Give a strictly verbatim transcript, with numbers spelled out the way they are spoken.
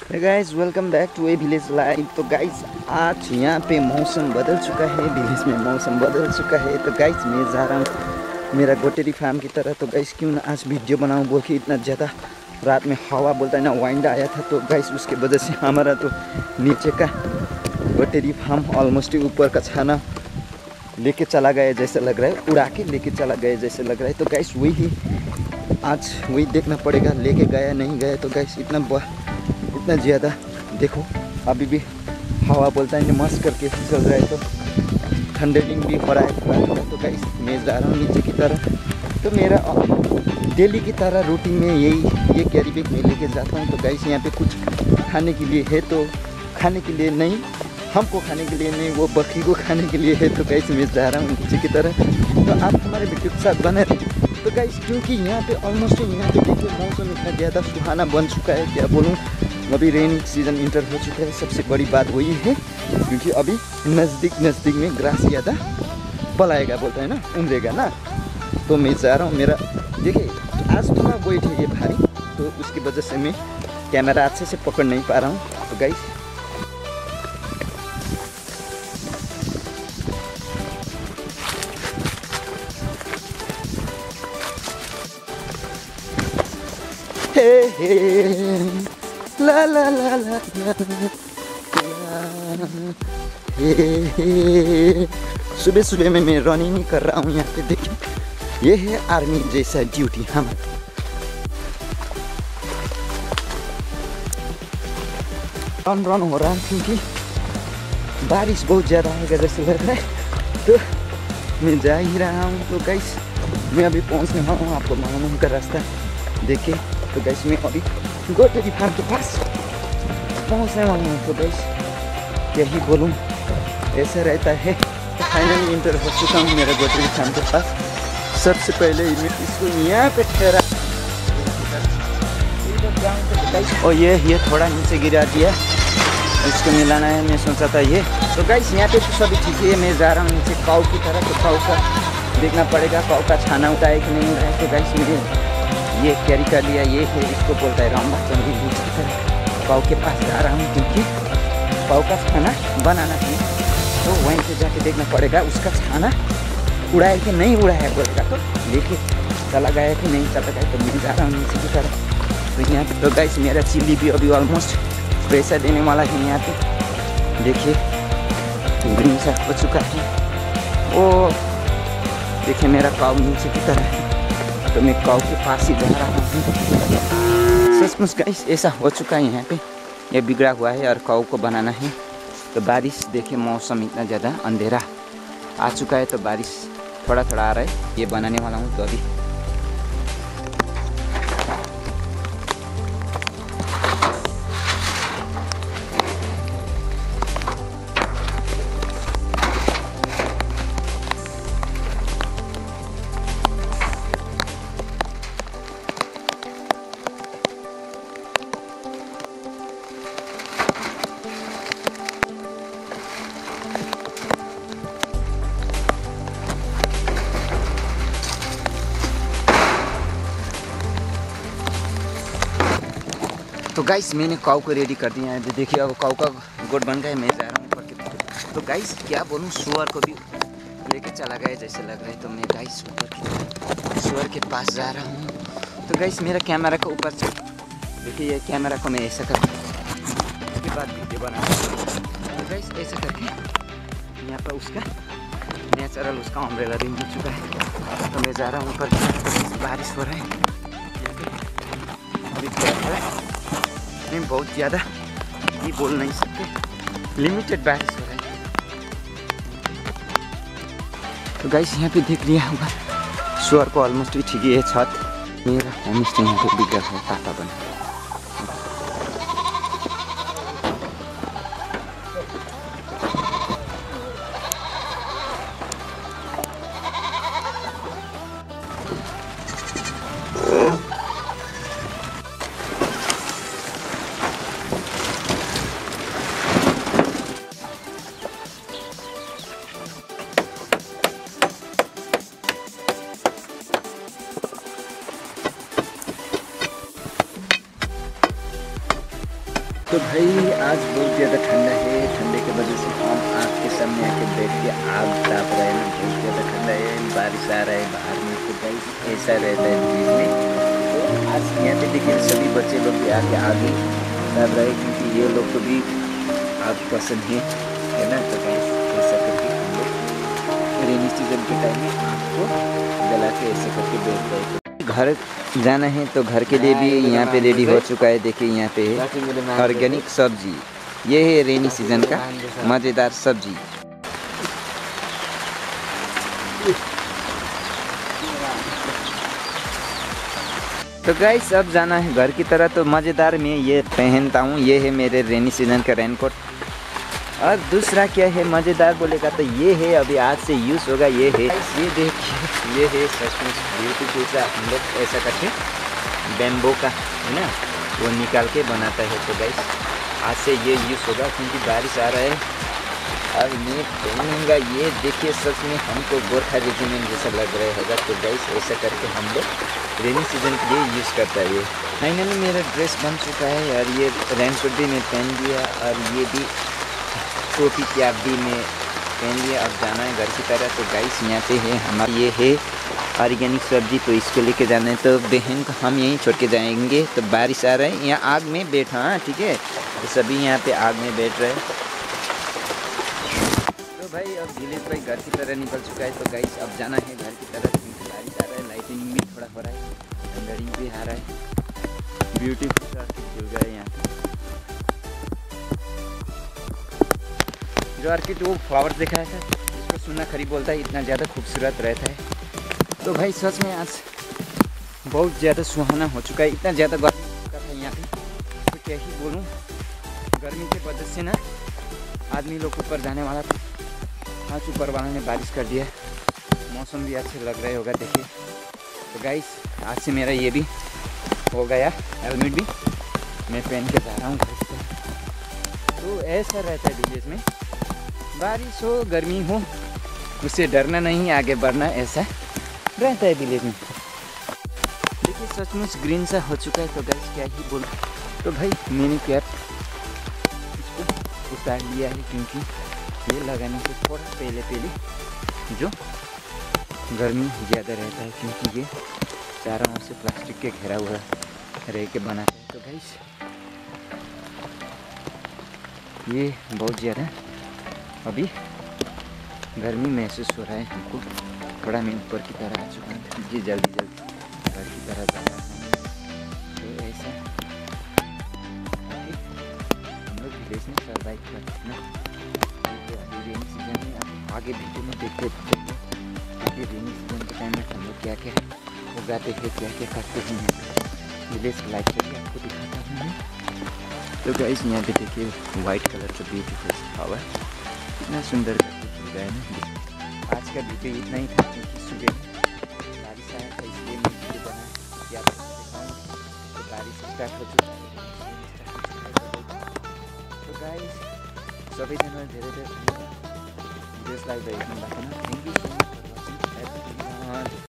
Guys welcome back to a village life. तो guys आज यहाँ पे मौसम बदल चुका है, विलेज में मौसम बदल चुका है। तो गाइस मैं जा रहा हूँ मेरा गोटेरी फार्म की तरह। तो गाइस क्यों ना आज वीडियो बनाऊँ बोल के इतना ज़्यादा रात में हवा बोलता है ना वाइंड आया था। तो गाइस उसके वजह से हमारा तो नीचे का गोटेरी फार्म ऑलमोस्ट ऊपर का छाना लेके चला गया जैसा लग रहा है, उड़ा के लेके चला गया जैसे लग रहा है। तो गाइस वही आज वही देखना पड़ेगा लेके गया नहीं गया। तो गाइस इतना इतना ज़्यादा देखो अभी भी हवा बोलता है मस्त करके चल रहा है। तो ठंडलिंग भी हो रहा है। तो गाइस मैं जा रहा हूँ नीचे की तरफ। तो मेरा डेली की तरह रूटीन में यही ये कैरी बैग में लेके जाता हूँ। तो गाइस यहाँ पे कुछ खाने के लिए है, तो खाने के लिए नहीं, हमको खाने के लिए नहीं, वो बकरी को खाने के लिए है। तो गाइस मैं जा रहा हूँ नीचे की तरफ। तो आप हमारे वीडियो के साथ बने रहिए। तो गाइस क्योंकि यहाँ पे ऑलमोस्ट यहाँ पे देखिए मौसम इतना ज़्यादा सुहाना बन चुका है, क्या बोलूँ। अभी रेनी सीज़न इंटर हो चुका है। सबसे बड़ी बात वही है क्योंकि अभी नज़दीक नज़दीक में ग्रास ज़्यादा पलाएगा बोलता है ना, उमरेगा ना। तो मैं जा रहा हूँ। मेरा देखिए आज थोड़ा वेट है ये भारी, तो उसकी वजह से मैं कैमरा अच्छे से पकड़ नहीं पा रहा हूँ। तो गाइस हे हे ला ला ला ला सुबह सुबह में मैं रनिंग नहीं कर रहा हूँ। यहाँ पे देखिए ये है आर्मी जैसा ड्यूटी। हम रन रन हो रहा है क्योंकि बारिश बहुत ज़्यादा आएगा जैसे लग रहा है। तो मैं जा ही रहा हूँ। तो गाइस मैं अभी पहुँचने वाला हूँ, आपको मालूम का रास्ता देखिए। तो गाइस मैं अभी गोटेरी फार्म के पास पहुँचने वाला हूँ। तो गाइस यही बोलूँ ऐसा रहता है। तो फाइनली इंटर हो चुका हूँ मेरा गोटेरी फार्म के पास। सबसे पहले मैं इसको यहाँ पे ठहरा और ये ये थोड़ा नीचे गिरा दिया, इसको मिलाना है। मैं सोचा था ये। तो गाइस यहाँ पे तो सभी ठीक है। मैं जा रहा हूँ नीचे काऊ की तरह। तो काऊ का देखना पड़ेगा, काऊ का छाना उठाए कि नहीं उठाए। तो गाइस मेरे ये कैरी कर लिया, ये है इसको बोलता है रामबा चंदी बीच की तरह। काऊ के पास जा रहा हूँ क्योंकि काऊ का खाना बनाना है। तो वहीं से जाके देखना पड़ेगा उसका खाना उड़ाया कि नहीं उड़ाया बोलेगा। तो लेके चला गया कि नहीं चला गया। तो मैं जा रहा हूँ नीचे की तरफ। तो यहाँ पे तो गाइस मेरा चिल्ली भी अभी ऑलमोस्ट पैसा देने वाला है। यहाँ पे देखिए ग्रीन सा हो चुका है। ओ देखिए मेरा काऊ नीचे की तरह है। तो मैं काऊ के पास ही जा रहा हूँ। सचमुच गाइस ऐसा हो चुका है। यहाँ पे ये बिगड़ा हुआ है और काऊ को बनाना है। तो बारिश देखिए मौसम इतना ज़्यादा अंधेरा आ चुका है। तो बारिश थोड़ा थोड़ा आ रहा है। ये बनाने वाला हूँ तो अभी तो गाइस मैंने काऊ को रेडी कर दिया है। देखिए अब काऊ का गोट बन गया। मैं जा रहा हूँ ऊपर की। तो गाइस क्या बोलूँ, सुअर को भी लेके चला गया जैसे लग रहा है। तो मैं गाइस ऊपर की सुअर के पास जा रहा हूँ। तो गाइस मेरा कैमरा का ऊपर से देखिए ये कैमरा को मैं ऐसा कर उसके बाद वीडियो बना। तो गाइस ऐसा करके यहाँ पर उसका नेचुरल उसका अम्ब्रेला भी मिल चुका है। तो मैं जा रहा हूँ ऊपर। बारिश हो रहा है अभी थोड़ा थोड़ा, नहीं बहुत ज़्यादा ये बोल नहीं सकते, लिमिटेड बारिश हो रहा है। तो गाइस यहाँ पे देख लिया होगा सुअर को ऑलमोस्ट ठीक है छत। मेरा होम स्टे यहाँ पे बिगड़ है, टाटा बना। तो भाई आज बहुत ज़्यादा ठंडा है, ठंडे की वजह से हम आग के सामने आके बैठ के आग ताप रहे हैं। बहुत ज़्यादा ठंडा है, बारिश आ रहा है बाहर में, तो भाई ऐसा रहता है बीच में। तो आज यहाँ पे देखिए सभी बच्चे लोग भी आके आगे ताप रहे हैं, क्योंकि ये लोग को भी आग पसंद है है ना। तो भाई ऐसा करके हम लोग रेनी सीजन के टाइम में आग को जला के ऐसे करके बैठ गए। घर जाना है तो घर के लिए भी यहाँ पे रेडी हो चुका है। देखिए यहाँ पे है ऑर्गेनिक सब्जी, ये है रेनी सीजन का मज़ेदार सब्जी। तो गाइस अब जाना है घर की तरह। तो मज़ेदार में ये पहनता हूँ, ये है मेरे रेनी सीजन का रेनकोट। और दूसरा क्या है मज़ेदार बोलेगा तो ये है, अभी आज से यूज़ होगा। ये है, ये देखिए, ये है सचमुच ब्यूटीफुल सा। हम लोग ऐसा करके बैम्बो का है ना वो निकाल के बनाता है। तो गाइस आज से ये यूज़ होगा, क्योंकि बारिश आ रहा है। और मैं पहनूँगा ये, देखिए सच में हमको गोरखा रेजिमेंट जैसा लग रहा होगा। तो गाइस ऐसा करके हम लोग रेनी सीजन के लिए यूज़ करता है। ये फाइनली मेरा ड्रेस बन चुका है, और ये रेनकोट भी मैं पहन लिया, और ये भी टोपी कैप भी मैं पहन लिया। अब जाना है घर की तरह। तो गाइस यहाँ पे है हमारा, ये है ऑर्गेनिक सब्जी, तो इसको लेके जाना है। तो बहन को हम यहीं छोड़ के जाएंगे। तो बारिश आ रहा है, यहाँ आग में बैठा, हाँ ठीक है। तो सभी यहाँ पे आग में बैठ रहे हैं। तो भाई अब नीलेश भाई घर की तरह निकल चुका है। तो गाइस अब जाना है घर की तरफ, क्योंकि बारिश आ रहा है, लाइटिंग भी थोड़ा हो रहा है, अंधेरी भी आ रहा है। ब्यूटीफुल सा खिल गया है यहाँ पे जो आर्किड वो फ्लावर दिखाया था, इसको सुना खरी बोलता है, इतना ज़्यादा खूबसूरत रहता है। तो भाई सच में आज बहुत ज़्यादा सुहाना हो चुका है, इतना ज़्यादा गर्मी हो चुका था यहाँ पे, तो क्या ही बोलूँ। गर्मी के वजह से ना आदमी लोग ऊपर जाने वाला था, आज ऊपर वाला ने बारिश कर दिया। मौसम भी अच्छे लग रहे होगा देखिए। तो गाइस आज से मेरा ये भी हो गया, हेलमेट भी मैं पहन के जा रहा हूँ घर से। तो ऐसा रहता है विलेज में, बारिश हो गर्मी हो उससे डरना नहीं, आगे बढ़ना, ऐसा रहता है विलेज में। देखिए सचमुच ग्रीन सा हो चुका है। तो गाइस क्या ही बोलूं। तो भाई मैंने कैप इसको उतार लिया है, क्योंकि ये लगाने से थोड़ा पहले पहले जो गर्मी ज़्यादा रहता है, क्योंकि ये चारों ओर से प्लास्टिक के घेरा हुआ रह के बनाता है। तो गाइस ये बहुत ज़्यादा अभी गर्मी महसूस हो रहा है हमको। थोड़ा मैं ऊपर की तरह आ चुका हूँ, जी जल्दी जल्दी घर की तरह जाना है। तो ऐसा हम लोग विलेज में सर्वाइव करते हैं। अभी रेनी सीजन में अब आगे वीडियो में देखते देखते आगे रेनी सीजन के टाइम में हम लोग क्या क्या उगाते हैं, क्या क्या करते हैं, विलेज लाइफ चलिए आपको दिखाता हूँ मैं। तो गाइस यहाँ पे देखिए वाइट कलर का ब्यूटीफुल फ्लावर, इतना सुंदर करके है ना। आज का वीडियो इतना ही था, क्योंकि सुबह बारिश आया था इसलिए मैं वीडियो बना क्या दिखाऊँ। तो बारिश स्टार्ट हो चुका है। तो गाइस सभी जनों धीरे धीरे videos like thank you so much for watching.